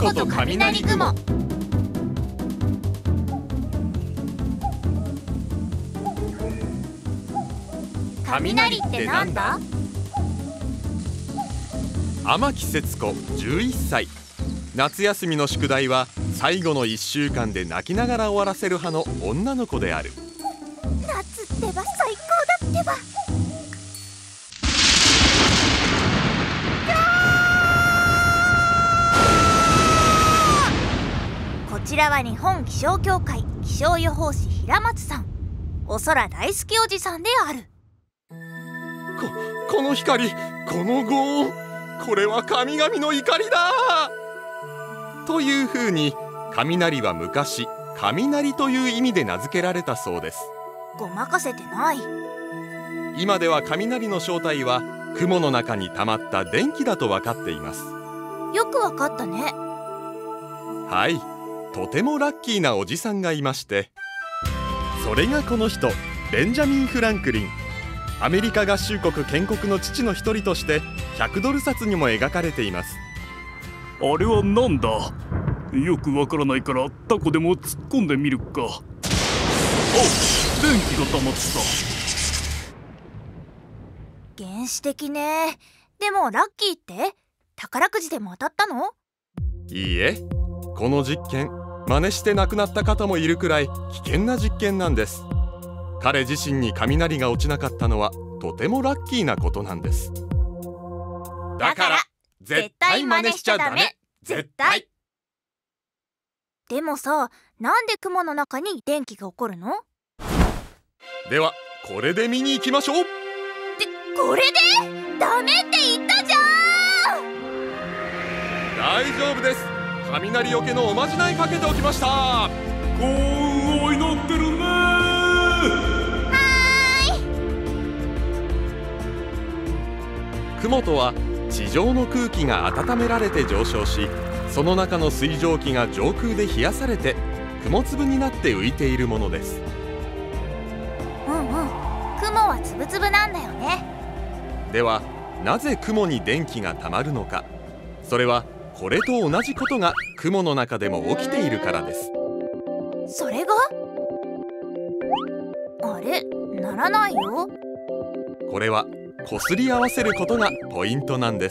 こと雷雲。雷ってなんだ？ 天木節子11歳。夏休みの宿題は最後の1週間で泣きながら終わらせる派の女の子である。 夏ってば最高だってば。こちらは日本気象協会気象予報士平松さん。お空大好きおじさんである。 この光、この轟音、これは神々の怒りだというふうに、雷は昔雷という意味で名付けられたそうです。 ごまかせてない。 今では雷の正体は雲の中に溜まった電気だと分かっています。 よくわかったね。 はい、とてもラッキーなおじさんがいまして、それがこの人、ベンジャミン・フランクリン。アメリカ合衆国建国の父の一人として100ドル札にも描かれています。 あれはなんだ？よくわからないからタコでも突っ込んでみるか。あ、電気が溜まった。 原始的ね。でもラッキーって宝くじでも当たったの？ いいえ、この実験真似して亡くなった方もいるくらい危険な実験なんです。彼自身に雷が落ちなかったのはとてもラッキーなことなんです。だから絶対真似しちゃダメ。絶対。 でもさ、なんで雲の中に電気が起こるの？ ではこれで見に行きましょう。 これで？ダメって言ったじゃん。 大丈夫です。雷よけのおまじないかけておきました。 幸運を祈ってるね。 雲とは地上の空気が温められて上昇し、その中の水蒸気が上空で冷やされて雲粒になって浮いているものです。 うんうん、雲はつぶつぶなんだよね。 ではなぜ雲に電気がたまるのか。それはこれと同じことが雲の中でも起きているからです。 それが？あれ、ならないよ。 これはこすり合わせることがポイントなんです。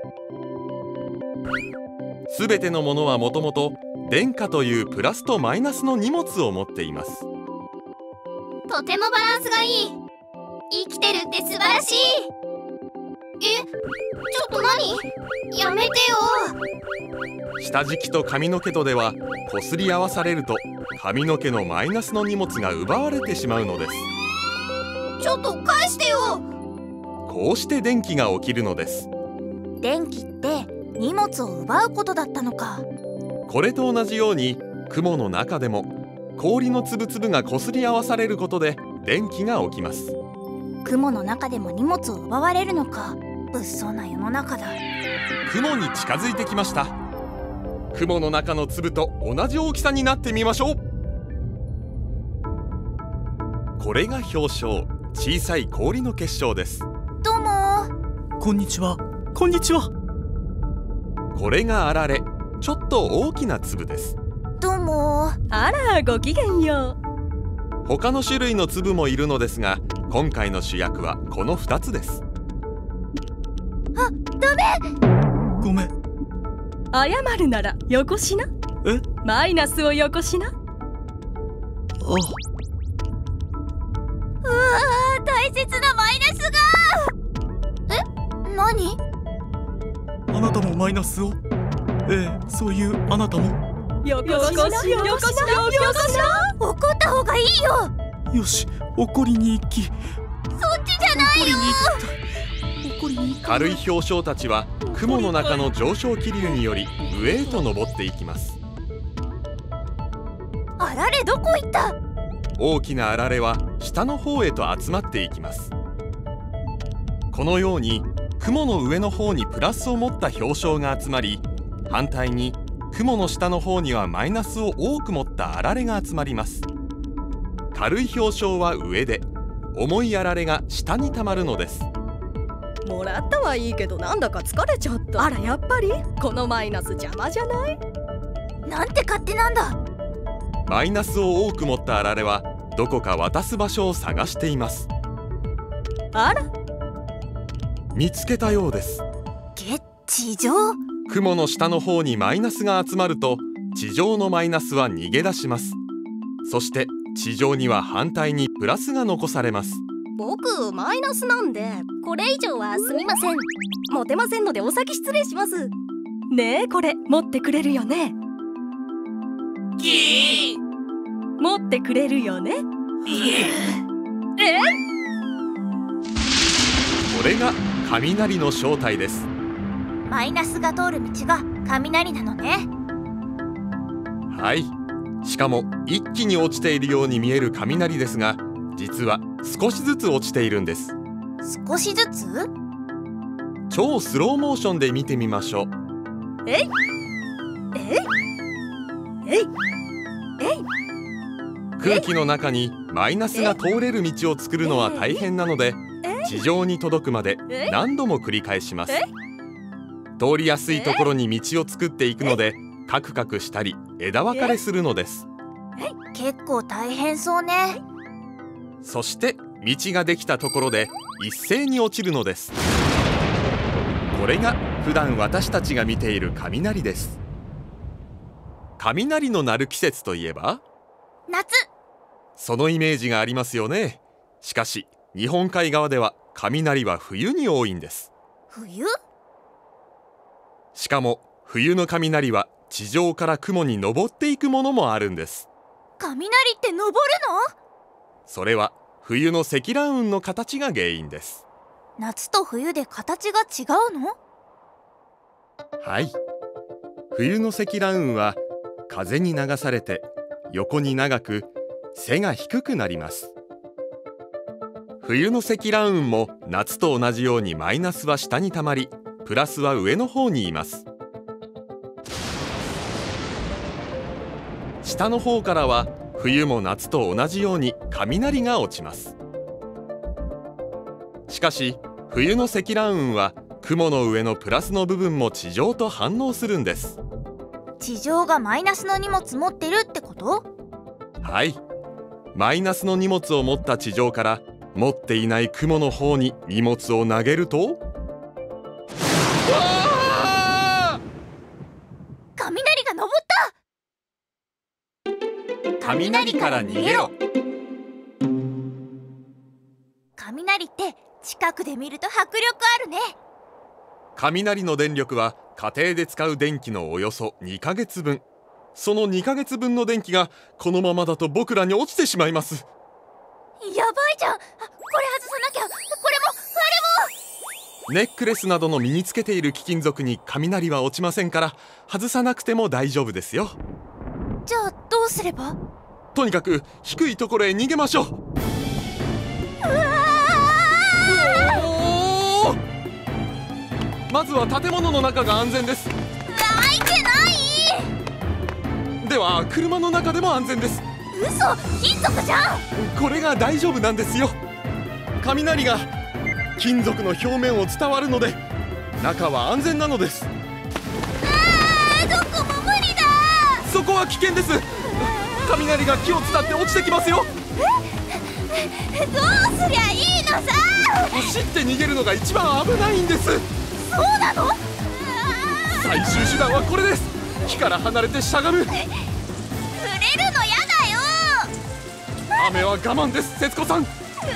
すべてのものはもともと電荷というプラスとマイナスの荷物を持っています。 とてもバランスがいい。生きてるって素晴らしい。ちょっと何？やめてよ。 下敷きと髪の毛とではこすり合わされると髪の毛のマイナスの荷物が奪われてしまうのです。 ちょっと返してよ。 こうして電気が起きるのです。 電気って荷物を奪うことだったのか。 これと同じように雲の中でも氷の粒々がこすり合わされることで電気が起きます。 雲の中でも荷物を奪われるのか。物騒な世の中だ。 雲に近づいてきました。雲の中の粒と同じ大きさになってみましょう。これが氷晶、小さい氷の結晶です。 どうも。 こんにちは。こんにちは。 これがあられ、ちょっと大きな粒です。 どうも。 あら、ごきげんよう。 他の種類の粒もいるのですが、今回の主役はこの2つです。 あ、ダメ。 ごめん。 謝るならよこしな。 え？ マイナスをよこしな。 あ、 大切なマイナスが。何？ あなたもマイナスを。そういうあなたも。 よこしな、よこしな、よこしな。 怒った方がいいよ。 よし、怒りに行き。そっちじゃないよ。 怒りに行き。 軽い氷晶たちは雲の中の上昇気流により上へと登っていきます。 あられどこ行った？ 大きなあられは下の方へと集まっていきます。このように雲の上の方にプラスを持った氷晶が集まり、反対に雲の下の方にはマイナスを多く持ったあられが集まります。軽い氷晶は上で、重いあられが下にたまるのです。 もらったはいいけどなんだか疲れちゃった。あらやっぱりこのマイナス邪魔じゃない？ なんて勝手なんだ。 マイナスを多く持ったあられはどこか渡す場所を探しています。 あら、 見つけたようです。 地上？ 雲の下の方にマイナスが集まると地上のマイナスは逃げ出します。そして地上には反対にプラスが残されます。 僕マイナスなんでこれ以上はすみません。持てませんのでお先失礼します。ねえ、これ持ってくれるよね？持ってくれるよね？ これが雷の正体です。 マイナスが通る道が雷なのね。 はい。しかも一気に落ちているように見える雷ですが、実は少しずつ落ちているんです。 少しずつ？ 超スローモーションで見てみましょう。 えいえいえいえい。 空気の中にマイナスが通れる道を作るのは大変なので、地上に届くまで何度も繰り返します。通りやすいところに道を作っていくので、カクカクしたり枝分かれするのです。 結構大変そうね。 そして道ができたところで一斉に落ちるのです。これが普段私たちが見ている雷です。雷の鳴る季節といえば夏。 そのイメージがありますよね。しかし日本海側では雷は冬に多いんです。 冬？ しかも冬の雷は地上から雲に登っていくものもあるんです。 雷って登るの？ それは冬の積乱雲の形が原因です。 夏と冬で形が違うの？ はい。冬の積乱雲は風に流されて横に長く背が低くなります。冬の積乱雲も夏と同じようにマイナスは下にたまり、プラスは上の方にいます。下の方からは冬も夏と同じように雷が落ちます。しかし冬の積乱雲は雲の上のプラスの部分も地上と反応するんです。 地上がマイナスの荷物持ってるってこと？ はい。マイナスの荷物を持った地上から持っていない雲の方に荷物を投げると、 雷が登った。 雷から逃げろ。 雷って近くで見ると迫力あるね。 雷の電力は家庭で使う電気のおよそ2ヶ月分。その2ヶ月分の電気がこのままだと僕らに落ちてしまいます。 やばいじゃん。これ外さなきゃ。これもあれも。 ネックレスなどの身につけている貴金属に雷は落ちませんから、外さなくても大丈夫ですよ。 じゃあどうすれば？ とにかく低いところへ逃げましょう。まずは建物の中が安全です。 いけない。 では車の中でも安全です。 嘘、金属じゃん。 これが大丈夫なんですよ。雷が金属の表面を伝わるので中は安全なのです。 どこも無理だ。 そこは危険です。雷が木を伝って落ちてきますよ。 どうすりゃいいのさ。 走って逃げるのが一番危ないんです。 そうなの？ 最終手段はこれです。木から離れてしゃがむ。 触れるのやだよ。 雨は我慢です、節子さん。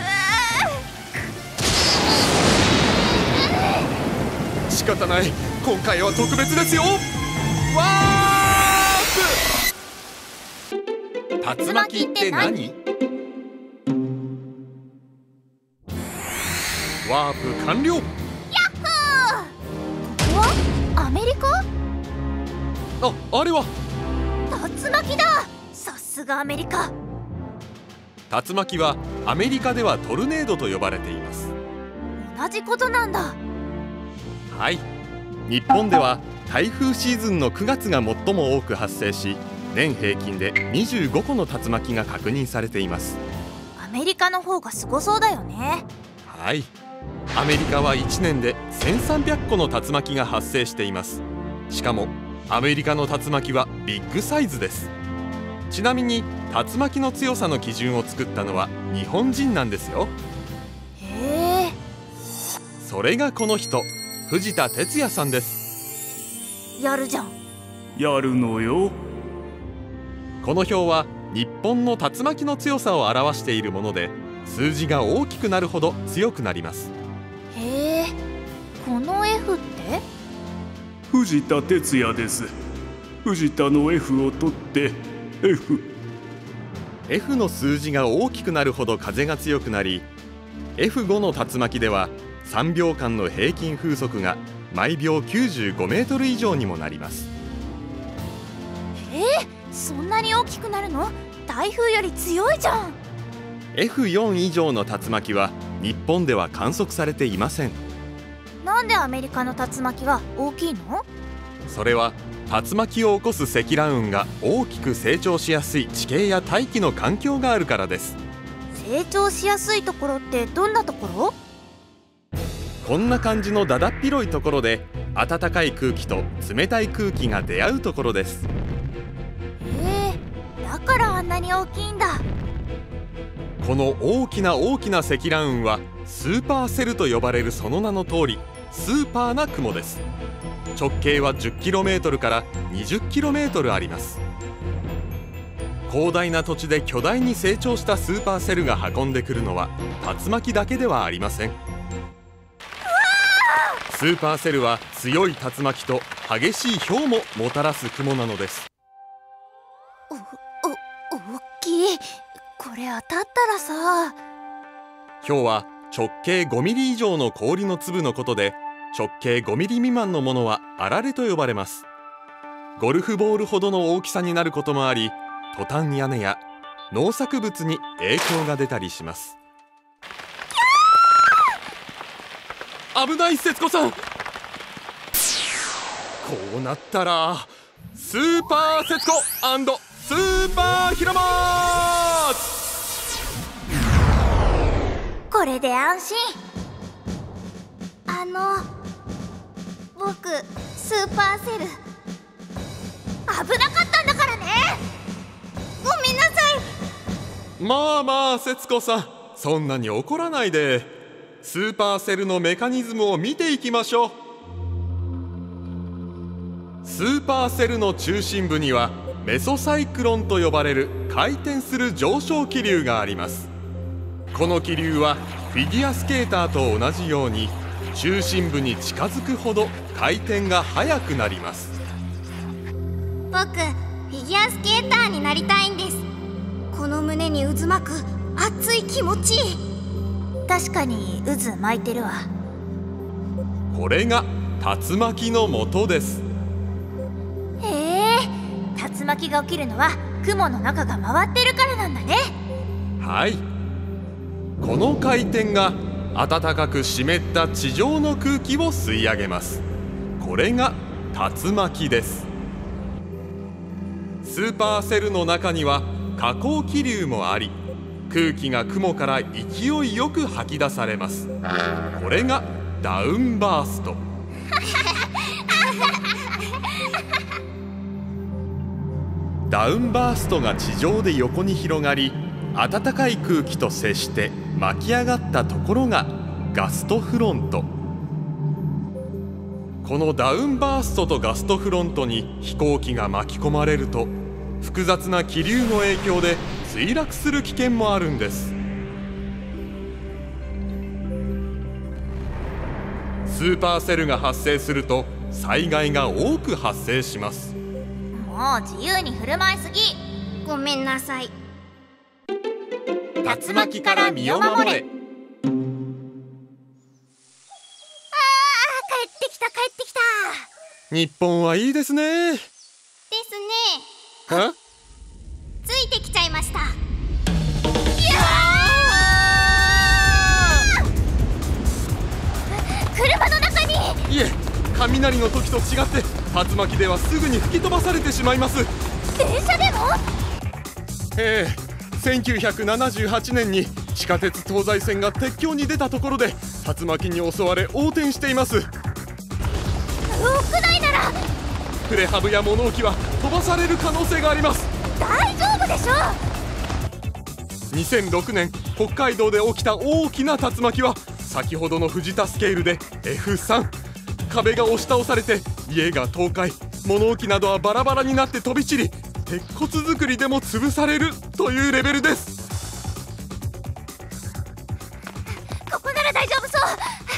仕方ない、今回は特別ですよ。ワープ。竜巻って何？ワープ完了。 アメリカ？ あれは竜巻だ。さすがアメリカ。 竜巻はアメリカではトルネードと呼ばれています。 同じことなんだ。 はい。日本では台風シーズンの9月が最も多く発生し、年平均で25個の竜巻が確認されています。 アメリカの方がすごそうだよね。 はい。 アメリカは1年で1300個の竜巻が発生しています。しかもアメリカの竜巻はビッグサイズです。ちなみに竜巻の強さの基準を作ったのは日本人なんですよ。 へえ。 それがこの人、藤田哲也さんです。 やるじゃん。 やるのよ。 この表は日本の竜巻の強さを表しているもので、数字が大きくなるほど強くなります。 へえ。この F って？ 藤田哲也です。藤田の F を取って F。F の数字が大きくなるほど風が強くなり、 F5 の竜巻では3秒間の平均風速が毎秒95メートル以上にもなります。 そんなに大きくなるの？台風より強いじゃん。 F4 以上の竜巻は日本では観測されていません。 なんでアメリカの竜巻は大きいの？ それは竜巻を起こす積乱雲が大きく成長しやすい地形や大気の環境があるからです。 成長しやすいところってどんなところ？ こんな感じのだだっ広いところで、暖かい空気と冷たい空気が出会うところです。 だからあんなに大きいんだ。 この大きな積乱雲はスーパーセルと呼ばれるその名の通り、スーパーな雲です。直径は 10km から 20km あります。広大な土地で巨大に成長したスーパーセルが運んでくるのは竜巻だけではありません。スーパーセルは強い竜巻と激しい雹ももたらす雲なのです。 大きい。これ当たったらさ。 雹は直径5ミリ以上の氷の粒のことで、直径5ミリ未満のものはあられと呼ばれます。ゴルフボールほどの大きさになることもあり、トタン屋根や農作物に影響が出たりします。危ない、節子さん。こうなったらスーパー節子&スーパー平松。 これで安心。 僕スーパーセル危なかったんだからね。 ごめんなさい。 まあ節子さん、そんなに怒らないで。スーパーセルのメカニズムを見ていきましょう。スーパーセルの中心部にはメソサイクロンと呼ばれる回転する上昇気流があります。この気流はフィギュアスケーターと同じように中心部に近づくほど回転が速くなります。 僕フィギュアスケーターになりたいんです。この胸に渦巻く熱い気持ち。 確かに渦巻いてるわ。 これが竜巻の元です。 竜巻が起きるのは雲の中が回ってるからなんだね。 はい、この回転が暖かく湿った地上の空気を吸い上げます。これが竜巻です。スーパーセルの中には下降気流もあり、空気が雲から勢いよく吐き出されます。これがダウンバースト。ダウンバーストが地上で横に広がり、暖かい空気と接して巻き上がったところがガストフロント。このダウンバーストとガストフロントに飛行機が巻き込まれると、複雑な気流の影響で墜落する危険もあるんです。スーパーセルが発生すると災害が多く発生します。 もう自由に振る舞いすぎ。 ごめんなさい。 竜巻から身を守れ。 帰ってきた。 日本はいいですね。 ですね。 は？ ついてきちゃいました。 車の中に。 いえ、雷の時と違って竜巻ではすぐに吹き飛ばされてしまいます。 電車でも？ 1978年に地下鉄東西線が鉄橋に出たところで竜巻に襲われ横転しています。 屋内ならプレハブや物置は飛ばされる可能性があります。 大丈夫でしょ。 2006年北海道で起きた大きな竜巻は先ほどの藤田スケールで F3。 壁が押し倒されて家が倒壊、物置などはバラバラになって飛び散り、鉄骨造りでも潰されるというレベルです。 ここなら大丈夫そう。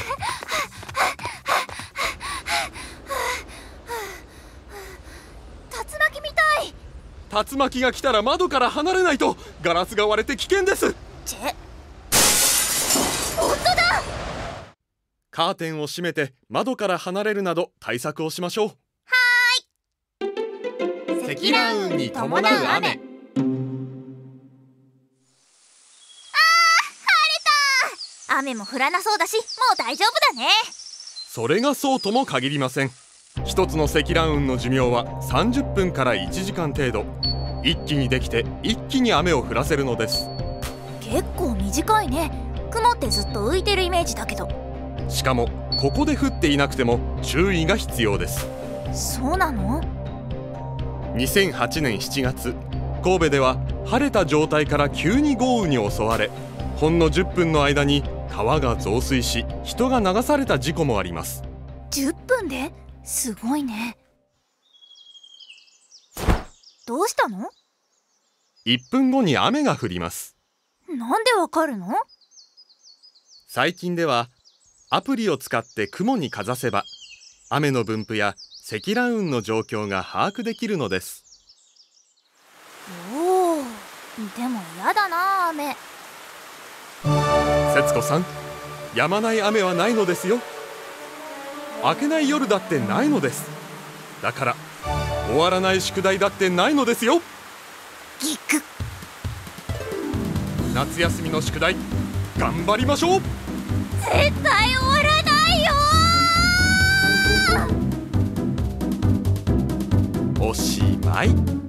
竜巻みたい。 竜巻が来たら窓から離れないとガラスが割れて危険です。 本当だ。 カーテンを閉めて窓から離れるなど対策をしましょう。 積乱雲に伴う雨。雨も降らなそうだし、もう大丈夫だね。 それがそうとも限りません。一つの積乱雲の寿命は30分から1時間程度。一気にできて一気に雨を降らせるのです。 結構短いね。雲ってずっと浮いてるイメージだけど。 しかもここで降っていなくても注意が必要です。 そうなの ？2008年7月、神戸では晴れた状態から急に豪雨に襲われ、ほんの10分の間に川が増水し人が流された事故もあります。 10分ですごいね。どうしたの ？1分後に雨が降ります。 なんでわかるの？ 最近ではアプリを使って雲にかざせば雨の分布や積乱雲の状況が把握できるのです。 おお、でもやだな雨。 節子さん、止まない雨はないのですよ。明けない夜だってないのです。だから終わらない宿題だってないのですよ。 ギク。 夏休みの宿題頑張りましょう。 絶対終わらないよ。 おしまい。